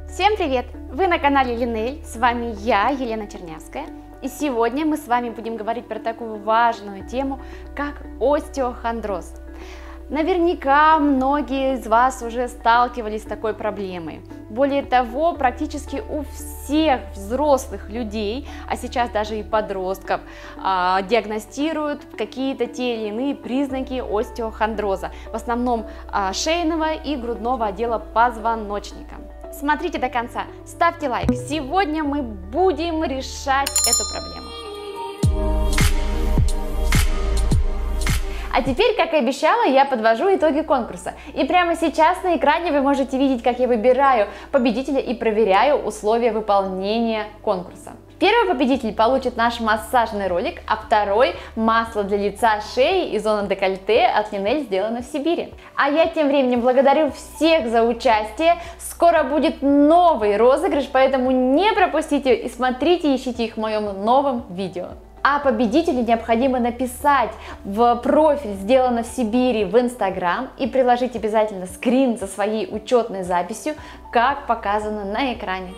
Всем привет! Вы на канале Линель, с вами я, Елена Чернявская, и сегодня мы с вами будем говорить про такую важную тему, как остеохондроз. Наверняка многие из вас уже сталкивались с такой проблемой. Более того, практически у всех взрослых людей, а сейчас даже и подростков, диагностируют какие-то те или иные признаки остеохондроза, в основном шейного и грудного отдела позвоночника. Смотрите до конца, ставьте лайк. Сегодня мы будем решать эту проблему. А теперь, как и обещала, я подвожу итоги конкурса. И прямо сейчас на экране вы можете видеть, как я выбираю победителя и проверяю условия выполнения конкурса. Первый победитель получит наш массажный ролик, а второй – масло для лица, шеи и зоны декольте от Линель, сделано в Сибири. А я тем временем благодарю всех за участие. Скоро будет новый розыгрыш, поэтому не пропустите и смотрите, ищите их в моем новом видео. А победителю необходимо написать в профиль «Сделано в Сибири» в Instagram и приложить обязательно скрин со своей учетной записью, как показано на экране.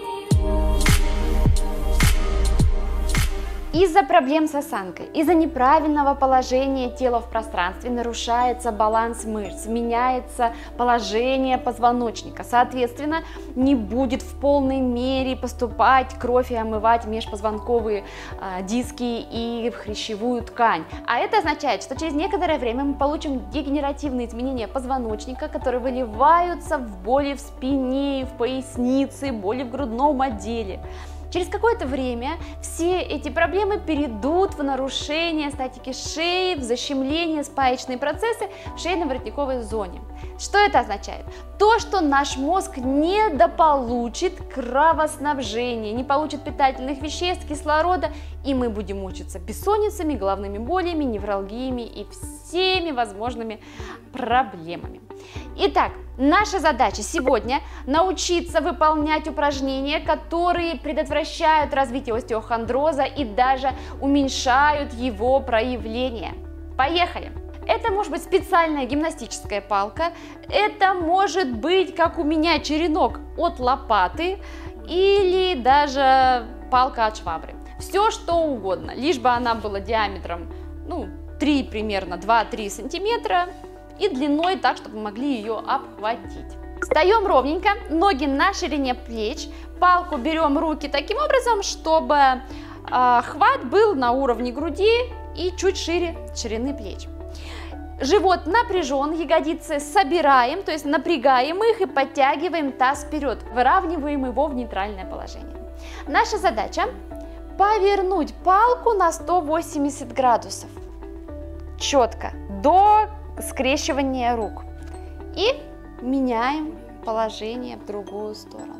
Из-за проблем с осанкой, из-за неправильного положения тела в пространстве нарушается баланс мышц, меняется положение позвоночника, соответственно, не будет в полной мере поступать кровь и омывать межпозвонковые диски и хрящевую ткань. А это означает, что через некоторое время мы получим дегенеративные изменения позвоночника, которые выливаются в боли в спине, в пояснице, боли в грудном отделе. Через какое-то время все эти проблемы перейдут в нарушение статики шеи, в защемление спаечные процессы в шейно-воротниковой зоне. Что это означает? То, что наш мозг недополучит кровоснабжение, не получит питательных веществ, кислорода, и мы будем мучиться бессонницами, головными болями, невралгиями и всеми возможными проблемами. Итак, наша задача сегодня научиться выполнять упражнения, которые предотвращают развитие остеохондроза и даже уменьшают его проявление. Поехали! Это может быть специальная гимнастическая палка, это может быть, как у меня, черенок от лопаты или даже палка от швабры. Все что угодно, лишь бы она была диаметром 3 примерно 2-3 сантиметра и длиной так, чтобы мы могли ее обхватить. Встаем ровненько, ноги на ширине плеч, палку берем руки таким образом, чтобы хват был на уровне груди и чуть шире ширины плеч. Живот напряжен, ягодицы собираем, то есть напрягаем их и подтягиваем таз вперед, выравниваем его в нейтральное положение. Наша задача – повернуть палку на 180 градусов, четко, до скрещивания рук. И меняем положение в другую сторону.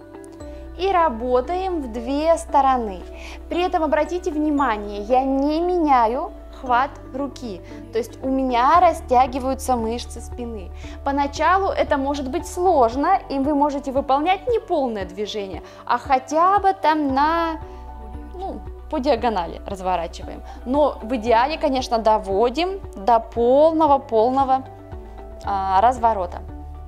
И работаем в две стороны. При этом обратите внимание, я не меняю хват руки, то есть у меня растягиваются мышцы спины. Поначалу это может быть сложно, и вы можете выполнять не полное движение, а хотя бы там по диагонали разворачиваем. Но в идеале, конечно, доводим до полного разворота.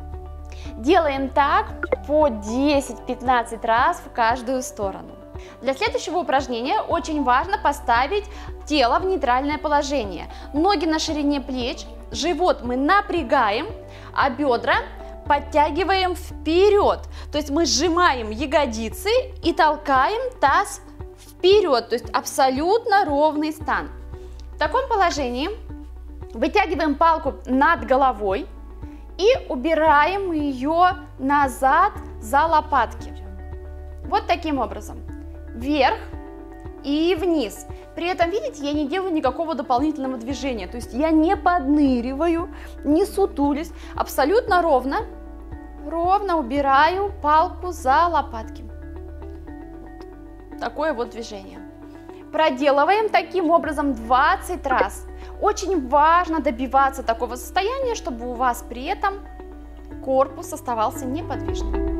Делаем так по 10-15 раз в каждую сторону. Для следующего упражнения очень важно поставить тело в нейтральное положение. Ноги на ширине плеч, живот мы напрягаем, а бедра подтягиваем вперед. То есть мы сжимаем ягодицы и толкаем таз вперед, то есть абсолютно ровный стан. В таком положении вытягиваем палку над головой и убираем ее назад за лопатки. Вот таким образом. Вверх и вниз. При этом, видите, я не делаю никакого дополнительного движения, то есть я не подныриваю, не сутулюсь, абсолютно ровно убираю палку за лопатки. Такое вот движение. Проделываем таким образом 20 раз. Очень важно добиваться такого состояния, чтобы у вас при этом корпус оставался неподвижным.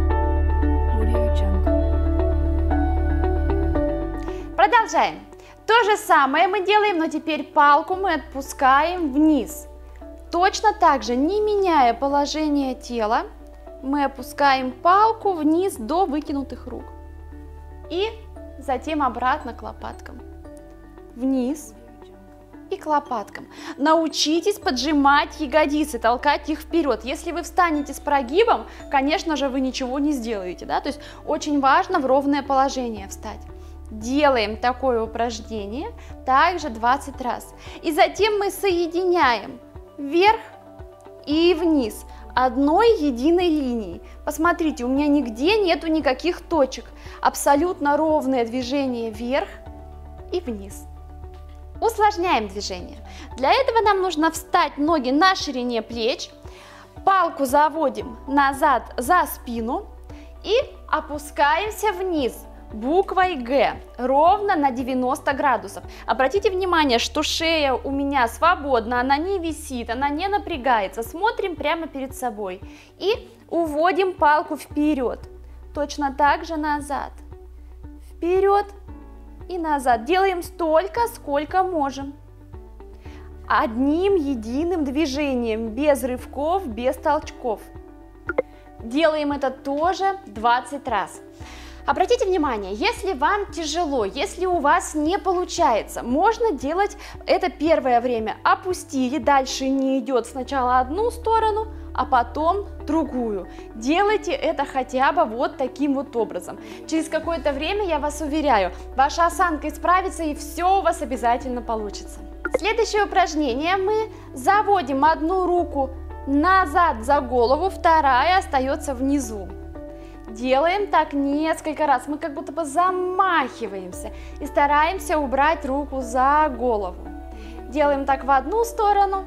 Продолжаем. То же самое мы делаем, но теперь палку мы отпускаем вниз. Точно так же, не меняя положение тела, мы опускаем палку вниз до вытянутых рук. И затем обратно к лопаткам. Вниз и к лопаткам. Научитесь поджимать ягодицы, толкать их вперед. Если вы встанете с прогибом, конечно же, вы ничего не сделаете. Да? То есть очень важно в ровное положение встать. Делаем такое упражнение также 20 раз. И затем мы соединяем вверх и вниз одной единой линией. Посмотрите, у меня нигде нету никаких точек. Абсолютно ровное движение вверх и вниз. Усложняем движение. Для этого нам нужно встать ноги на ширине плеч, палку заводим назад за спину и опускаемся вниз буквой Г, ровно на 90 градусов. Обратите внимание, что шея у меня свободна, она не висит, она не напрягается. Смотрим прямо перед собой и уводим палку вперед. Точно так же назад, вперед и назад. Делаем столько, сколько можем. Одним единым движением, без рывков, без толчков. Делаем это тоже 20 раз. Обратите внимание, если вам тяжело, если у вас не получается, можно делать это первое время. Опустили, дальше не идет сначала одну сторону, а потом другую. Делайте это хотя бы вот таким вот образом. Через какое-то время, я вас уверяю, ваша осанка исправится и все у вас обязательно получится. Следующее упражнение: мы заводим одну руку назад за голову, вторая остается внизу. Делаем так несколько раз, мы как будто бы замахиваемся и стараемся убрать руку за голову. Делаем так в одну сторону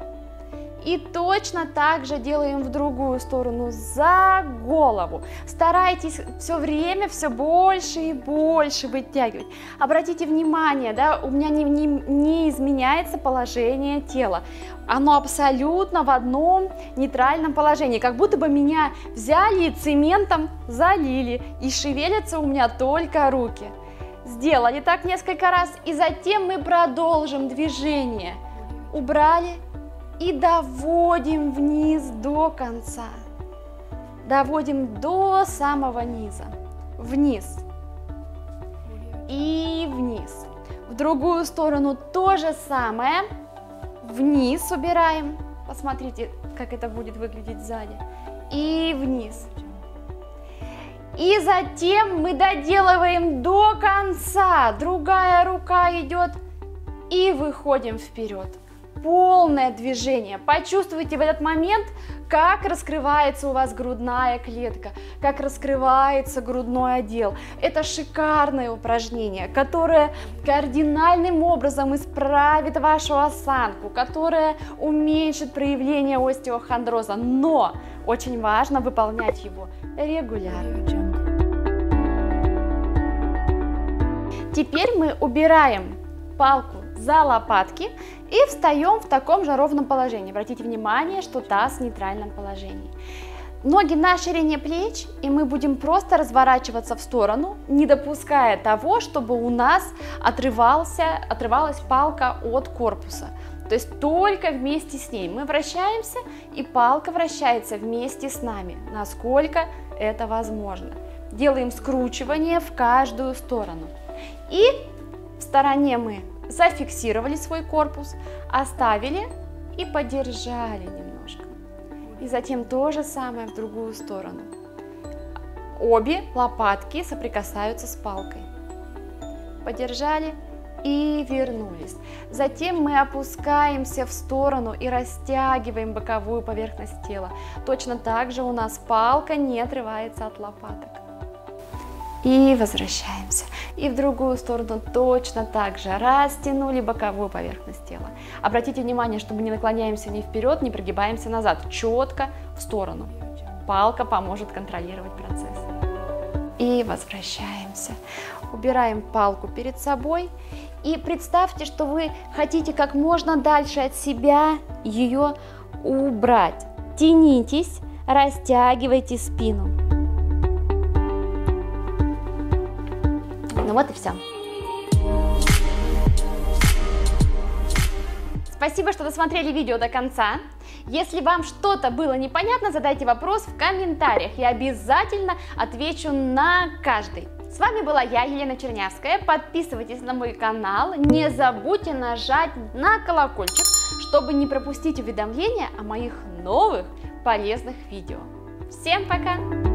и точно так же делаем в другую сторону за голову. Старайтесь все время все больше и больше вытягивать. Обратите внимание, да, у меня не изменяется положение тела. Оно абсолютно в одном нейтральном положении, как будто бы меня взяли и цементом залили, и шевелятся у меня только руки. Сделали так несколько раз, и затем мы продолжим движение. Убрали и доводим вниз до конца. Доводим до самого низа. Вниз и вниз. В другую сторону то же самое. Вниз убираем. Посмотрите, как это будет выглядеть сзади. И вниз. И затем мы доделываем до конца. Другая рука идет и выходим вперед. Полное движение. Почувствуйте в этот момент, как раскрывается у вас грудная клетка, как раскрывается грудной отдел. Это шикарное упражнение, которое кардинальным образом исправит вашу осанку, которое уменьшит проявление остеохондроза, но очень важно выполнять его регулярно. Теперь мы убираем палку за лопатки и встаем в таком же ровном положении. Обратите внимание, что таз в нейтральном положении. Ноги на ширине плеч, и мы будем просто разворачиваться в сторону, не допуская того, чтобы у нас отрывалась палка от корпуса. То есть только вместе с ней мы вращаемся, и палка вращается вместе с нами, насколько это возможно. Делаем скручивание в каждую сторону. И в стороне мы зафиксировали свой корпус, оставили и подержали немножко. И затем то же самое в другую сторону. Обе лопатки соприкасаются с палкой. Подержали и вернулись. Затем мы опускаемся в сторону и растягиваем боковую поверхность тела. Точно так же у нас палка не отрывается от лопаток. И возвращаемся. И в другую сторону точно так же. Растянули боковую поверхность тела. Обратите внимание, что мы не наклоняемся ни вперед, не прогибаемся назад. Четко в сторону. Палка поможет контролировать процесс. И возвращаемся. Убираем палку перед собой. И представьте, что вы хотите как можно дальше от себя ее убрать. Тянитесь, растягивайте спину. Ну вот и все. Спасибо, что досмотрели видео до конца. Если вам что-то было непонятно, задайте вопрос в комментариях, я обязательно отвечу на каждый. С вами была я, Елена Чернявская. Подписывайтесь на мой канал, не забудьте нажать на колокольчик, чтобы не пропустить уведомления о моих новых полезных видео. Всем пока!